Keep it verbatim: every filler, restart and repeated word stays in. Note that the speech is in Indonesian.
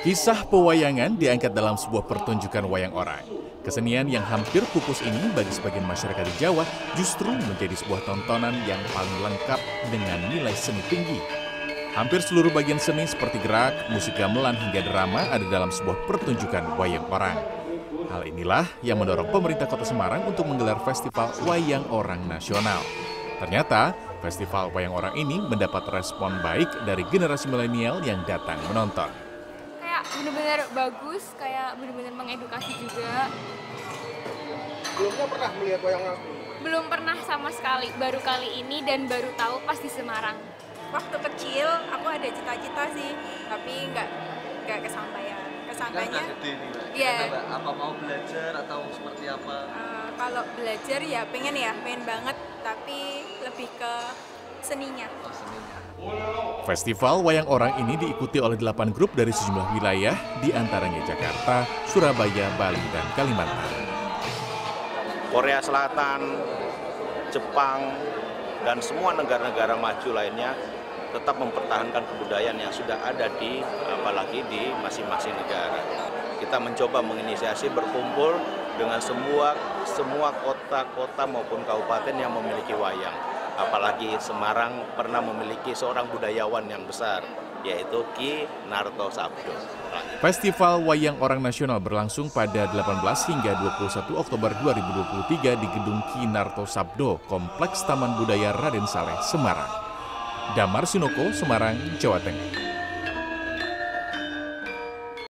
Kisah pewayangan diangkat dalam sebuah pertunjukan wayang orang. Kesenian yang hampir pupus ini bagi sebagian masyarakat di Jawa justru menjadi sebuah tontonan yang paling lengkap dengan nilai seni tinggi. Hampir seluruh bagian seni seperti gerak, musik gamelan hingga drama ada dalam sebuah pertunjukan wayang orang. Hal inilah yang mendorong pemerintah Kota Semarang untuk menggelar Festival Wayang Orang Nasional. Ternyata, Festival Wayang Orang ini mendapat respon baik dari generasi milenial yang datang menonton. Kayak benar-benar bagus, kayak benar-benar mengedukasi juga. Sebelumnya pernah melihat wayang orang? Belum pernah sama sekali, baru kali ini dan baru tahu pas di Semarang. Waktu kecil aku ada cita-cita sih, tapi nggak nggak kesampaian. Kesampaiannya, ya. Apa mau belajar atau seperti apa? Uh, kalau belajar ya pengen ya, pengen banget, tapi lebih ke seninya. Oh, seninya. Festival Wayang Orang ini diikuti oleh delapan grup dari sejumlah wilayah, di antaranya Jakarta, Surabaya, Bali, dan Kalimantan. Korea Selatan, Jepang, dan semua negara-negara maju lainnya tetap mempertahankan kebudayaan yang sudah ada di, apalagi di masing-masing negara. Kita mencoba menginisiasi berkumpul dengan semua semua kota-kota maupun kabupaten yang memiliki wayang. Apalagi Semarang pernah memiliki seorang budayawan yang besar, yaitu Ki Narto Sabdo. Festival Wayang Orang Nasional berlangsung pada delapan belas hingga dua puluh satu Oktober dua ribu dua puluh tiga di Gedung Ki Narto Sabdo, Kompleks Taman Budaya Raden Saleh, Semarang. Damar Sinoko, Semarang, Jawa Tengah.